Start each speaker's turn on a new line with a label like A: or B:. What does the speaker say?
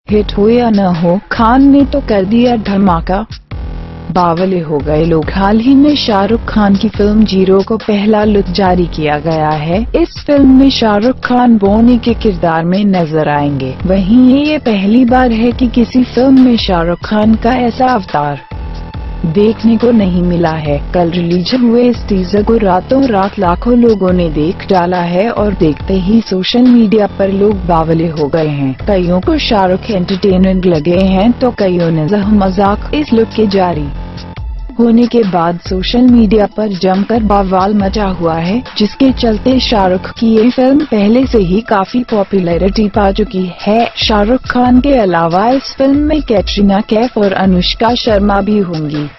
A: Hit हो या न हो, खान ने तो कर दिया धमाका। बावले हो गए लोग। हाल ही में शाहरुख खान की फिल्म जीरो को पहला लुक जारी किया गया है। इस फिल्म में शाहरुख खान बोनी के किरदार में नजर आएंगे। वहीं ये पहली बार है कि किसी फिल्म में शाहरुख खान का ऐसा अवतार देखने को नहीं मिला है। कल रिलीज हुए इस टीजर को रातों रात लाखों लोगों ने देख डाला है और देखते ही सोशल मीडिया पर लोग बावले हो गए हैं। कईयों को शाहरुख एंटरटेनिंग लगे हैं तो कईयों ने मजाक। इस लुक के जारी होने के बाद सोशल मीडिया पर जमकर बवाल मचा हुआ है, जिसके चलते शाहरुख की ये फिल्म पहले से ही काफी पॉपुलैरिटी पा चुकी है। शाहरुख खान के अलावा इस फिल्म में कैटरीना कैफ और अनुष्का शर्मा भी होंगी।